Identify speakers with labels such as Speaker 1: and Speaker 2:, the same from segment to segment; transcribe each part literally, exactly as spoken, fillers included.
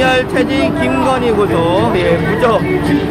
Speaker 1: 윤석열 퇴진 김건희 고소 예, 무죄.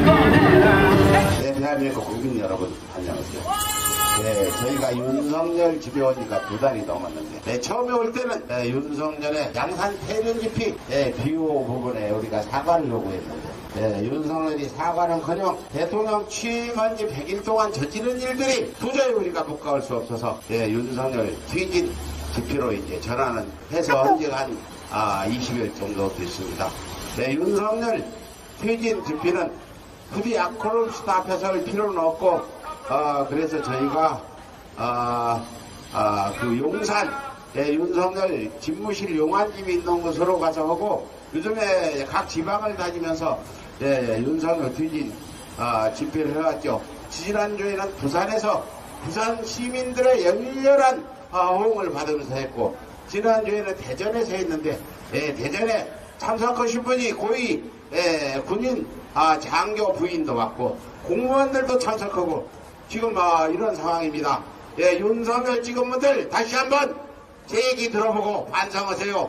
Speaker 2: 네, 대한민국 국민 여러분 안녕하세요. 네, 저희가 윤석열 집에 오니까 두 달이 넘었는데 네, 처음에 올 때는 네, 윤석열의 양산 퇴진 집회 네, 비호 부분에 우리가 사과를 요구했는데 네, 윤석열이 사과는커녕 대통령 취임한 지 백 일 동안 저지른 일들이 도저히 우리가 묵과할 수 없어서 네, 윤석열 퇴진 집회로 이제 전환은 해서 언제가 한 아, 이십 일 정도 됐습니다. 네, 윤석열 퇴진 집회는 부디 아크로니스트 앞에 설 필요는 없고, 어, 그래서 저희가, 어, 어, 그 용산, 예, 윤석열 집무실 용안집이 있는 곳으로 가서 하고, 요즘에 각 지방을 다니면서, 예, 윤석열 퇴진, 어, 집회를 해왔죠. 지난주에는 부산에서 부산 시민들의 열렬한 어, 호응을 받으면서 했고, 지난주에는 대전에서 했는데, 예, 대전에 참석하신 분이 고위, 예, 군인, 아, 장교 부인도 왔고, 공무원들도 참석하고, 지금, 아, 이런 상황입니다. 예, 윤석열 찍은분들 다시 한번 제 얘기 들어보고 반성하세요.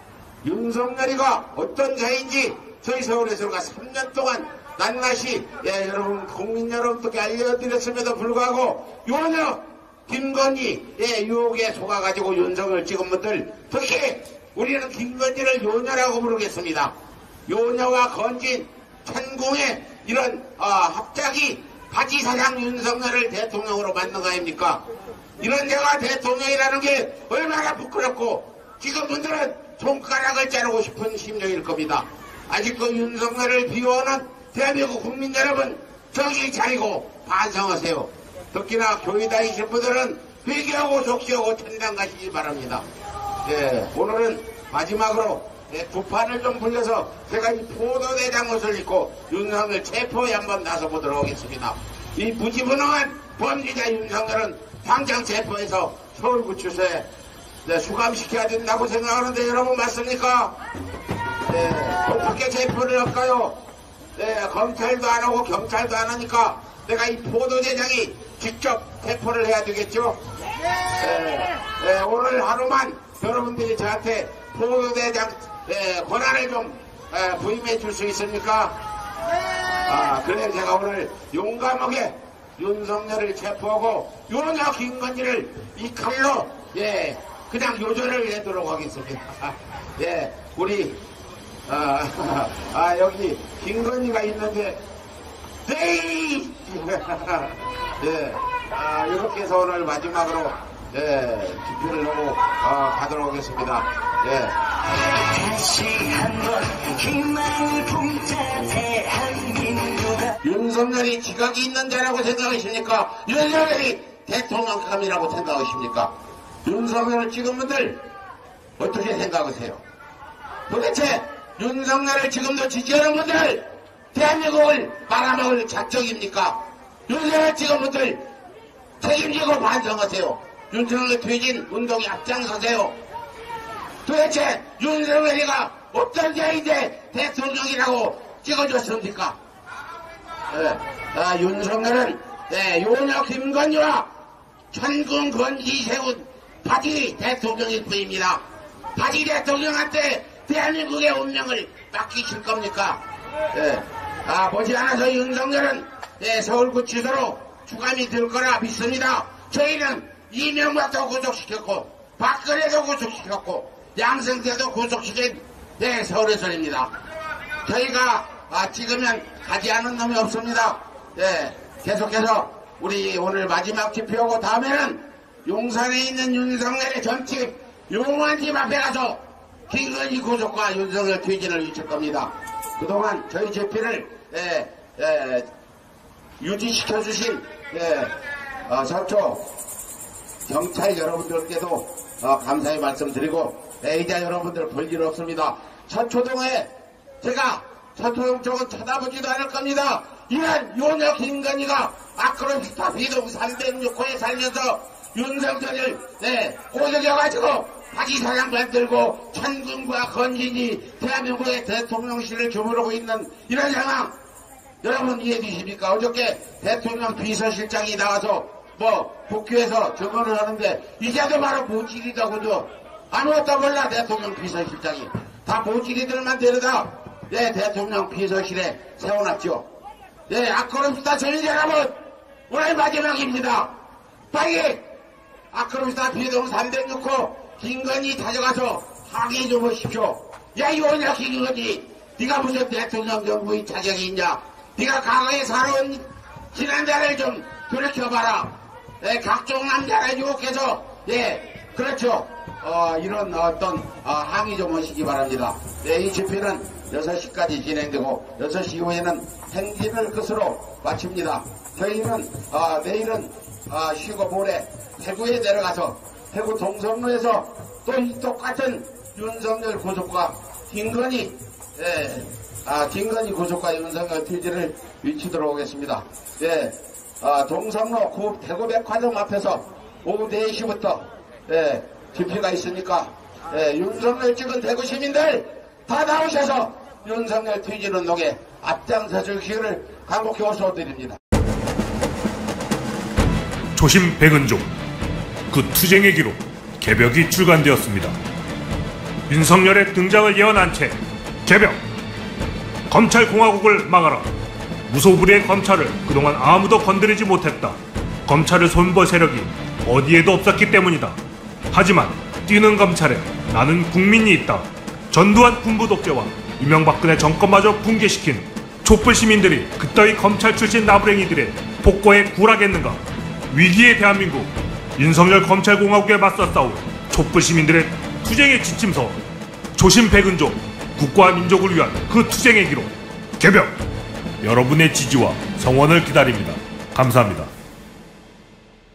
Speaker 2: 윤석열이가 어떤 자인지 저희 서울에서가 삼 년 동안 낱낱이, 예, 여러분, 국민 여러분께 알려드렸음에도 불구하고, 요녀, 김건희, 예, 유혹에 속아가지고 윤석열 찍은분들, 특히 우리는 김건희를 요녀라고 부르겠습니다. 요녀와 건진, 천궁의 이런 어, 합작이 바지사장 윤석열을 대통령으로 만든 거 아닙니까? 이런 내가 대통령이라는 게 얼마나 부끄럽고 지금 분들은 손가락을 자르고 싶은 심정일 겁니다. 아직 그 윤석열을 비호하는 대한민국 국민 여러분 정신 차리고 반성하세요. 특히나 교회 다니실 분들은 회개하고 속시하고 천당 가시기 바랍니다. 예, 오늘은 마지막으로 네, 두 판을 좀 불려서 제가 이 포도대장 옷을 입고 윤석열 체포에 한번 나서보도록 하겠습니다. 이 무지무능한 범죄자 윤석열은 당장 체포해서 서울구치소에 네, 수감시켜야 된다고 생각하는데 여러분 맞습니까? 네, 어떻게 체포를 할까요? 네, 검찰도 안 하고 경찰도 안 하니까 내가 이 포도대장이 직접 체포를 해야 되겠죠? 네, 네, 오늘 하루만 여러분들이 저한테 포도대장 네, 권한을 좀 에, 부임해 줄 수 있습니까? 아, 그래 제가 오늘 용감하게 윤석열을 체포하고 요녀 김건희를 이 칼로 예 그냥 요절을 내도록 하겠습니다. 아, 예, 우리 아, 아 여기 김건희가 있는데 네 예, 아, 이렇게 해서 오늘 마지막으로 예, 집회를 하고 어, 가도록 하겠습니다. 예.
Speaker 3: 다시 한번 희망을 품자 대한민국아.
Speaker 2: 윤석열이 지각이 있는 자라고 생각하십니까? 윤석열이 대통령감이라고 생각하십니까? 윤석열을 찍은 분들 어떻게 생각하세요? 도대체 윤석열을 지금도 지지하는 분들 대한민국을 말아먹을 작정입니까? 윤석열 찍은 분들 책임지고 반성하세요. 윤석열 퇴진 운동에 앞장서세요. 도대체 윤석열이가 어떤 자인데 대통령이라고 찍어줬습니까? 네. 아, 윤석열은 네, 요녀 김건희와 천궁 건지 세운 바지 대통령일 뿐입니다. 바지 대통령한테 대한민국의 운명을 맡기실 겁니까? 네. 아, 보지 않아서 윤석열은 네, 서울구치소로 추감이 될 거라 믿습니다. 저희는 이명박도 구속시켰고 박근혜도 구속시켰고 양승태도 구속시킨 네, 서울에서입니다. 저희가 아, 찍으면 가지 않은 놈이 없습니다. 네, 계속해서 우리 오늘 마지막 집회하고 다음에는 용산에 있는 윤석열의 전집 용안집 앞에 가서 김건희 구속과 윤석열 퇴진을 외칠 겁니다. 그동안 저희 집회를 예, 예, 유지시켜주신 예, 어, 서초 경찰 여러분들께도 어, 감사의 말씀드리고 애의자 여러분들 볼 일 없습니다. 서초동에 제가 서초동 쪽은 쳐다보지도 않을 겁니다. 이런 요녀 김건희가 아크로스타 비동 삼백육 호에 살면서 윤석열을 네, 꼬드겨가지고 바지사장 만들고 천궁과 건진이 대한민국의 대통령실을 주무르고 있는 이런 상황 여러분 이해해 주십니까? 어저께 대통령 비서실장이 나와서 뭐 국회에서 증언을 하는데 이제도 바로 모질이다고도 아무것도 몰라. 대통령 비서실장이 다 모질이들만 데려다 예, 대통령 비서실에 세워놨죠. 예, 아크로스타 전인 여러분, 오늘 마지막입니다. 빨리 아크로스타 비동 삼백육 호 김건희 가져가서 항의 좀 하십시오. 야, 이거냐, 김건희. 네가 무슨 대통령 정부의 자격이 있냐? 네가 과거에 살아온 지난자를 좀 돌이켜봐라. 예, 각종 남자를 유혹해서, 예, 그렇죠. 어, 이런 어떤 어, 항의 좀 하시기 바랍니다. 예, 이 집회는 여섯 시까지 진행되고 여섯 시 이후에는 행진을 끝으로 마칩니다. 저희는 어, 내일은 어, 쉬고 모레 대구에 내려가서 대구 동성로에서 또 이 똑같은 윤석열 고속과 김건희 예, 아, 김건희 고속과 윤석열 퇴지를 위치도록 하겠습니다. 예, 아, 동성로 구, 대구 백화점 앞에서 오후 네 시부터 예, 집회가 있으니까 예, 윤석열 찍은 대구 시민들 다 나오셔서 윤석열 퇴진 운동에 앞장서줄 기회를 간곡히 호소드립니다.
Speaker 4: 조심 백은종, 그 투쟁의 기록 개벽이 출간되었습니다. 윤석열의 등장을 예언한 채 개벽! 검찰공화국을 막아라. 무소불위의 검찰을 그동안 아무도 건드리지 못했다. 검찰을 손볼 세력이 어디에도 없었기 때문이다. 하지만 뛰는 검찰에 나는 국민이 있다. 전두환 군부 독재와 이명박근혜 정권마저 붕괴시킨 촛불 시민들이 그따위 검찰 출신 나부랭이들의 폭거에 굴하겠는가? 위기의 대한민국, 윤석열 검찰공화국에 맞서 싸울 촛불 시민들의 투쟁의 지침서, 조심 백은종, 국가와 민족을 위한 그 투쟁의 기록 개벽! 여러분의 지지와 성원을 기다립니다. 감사합니다.